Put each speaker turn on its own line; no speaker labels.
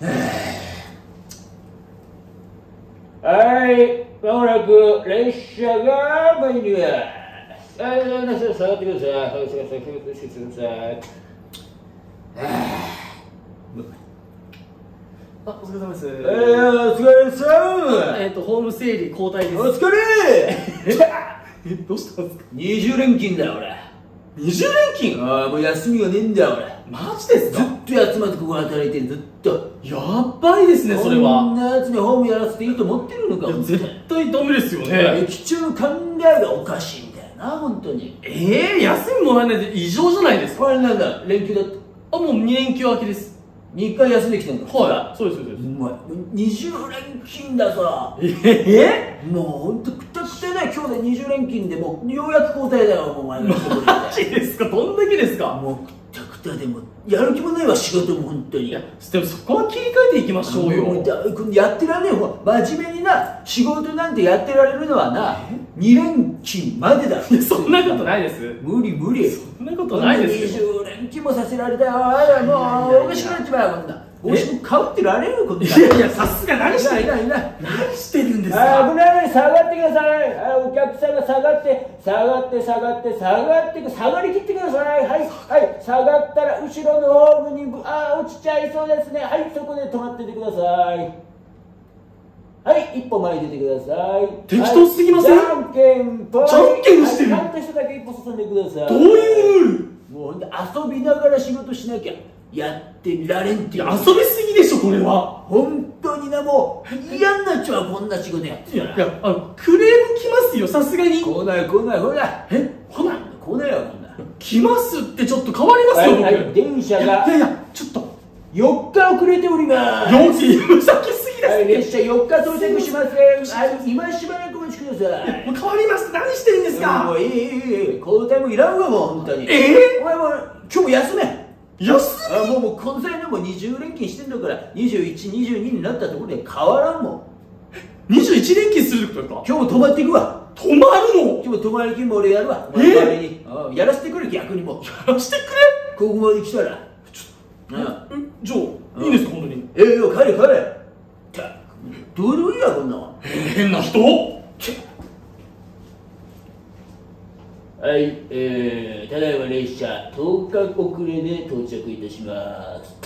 はい、まもなく列車が参ります。はい、皆さん下がってください。はい、下がってください。
あ、お疲れ様です。
お疲れ様。
ホーム整理交代です。
お疲れ。
どうしたんですか。
20連勤だよ俺。
20連勤。
ああ、もう休みがねえんだよ俺。
マジですか。
ずっと休まずここ働いてる、ずっと。
やばいですね、それは。
こんなやつにホームやらせていいと思ってるのか。
絶対ダメですよね。
駅長の考えがおかしいんだよな、本当に。
休みもらえないで異常じゃないですか。
これなんだ、連休だって。
あ、もう2連休明けです。
2回休んできてんの。
はい、そうです、そうです。
お前、20連勤だぞ。もうほんとくたくただよ、今日で20連勤でもうようやく交代だよ、お前が。
マジですか。どんだけですか。
もうくたくたでもやる気もないわ、仕事も本当に。
いや、でもそこは切り替えていきましょうよ。
やってられねえよ、真面目にな仕事なんてやってられるのはな、2連勤までだ。
そんなことないです。
無理無理。
そんなことないですよ。
20連勤もさせられたよ。もうおかしくなっちまうよ、こんな。おしもかぶってられるよ、こんな。
いやいや、さすが何してる。
何
してるんですか。
危ないのに下がってください。お客さんが下がって下がりきってください。はい、下がったら後ろのホームに落ちちゃいそうですね。はい、そこで止まっててください。はい、一歩前に出てください。
適当すぎません。
じゃんけんぽい。
じゃんけんしてる。
ちゃんと人だけ一歩進んでください。
どういうルール。
もうほんと遊びながら仕事しなきゃやってられんっていう。
遊びすぎでしょ、これは。
本当にな、もう嫌になっちゃう、こんな仕事やってたら。
いや、クレーム来ますよ、さすがに。
来ないほら。
来ない。
来ないよ、こんな。
来ますってちょっと変わりますよ、僕。
電車が。
いや、ちょっと。
4日遅れております。
4時、先すぎです。
列車4日到着しません。今しばらくお待ちください。
もう変わります。何してるんですか。
もう交代もいらんわ、もう本当に。お前も今日休め。もうこの際のもう20連勤してんだから、21、22になったところで変わらんもん。
21連勤するってことですか。
今日も泊まっていくわ。
泊まるの。
今日も泊まり金も俺やるわ。やらせてくれ、逆にも。
やらせてくれ。
ここまで来たら。
じゃあ、いいんですか、本当に。
帰れ。どうでもいいや、こんなの。
変な人。
はい、ただいま列車10日遅れで到着いたします。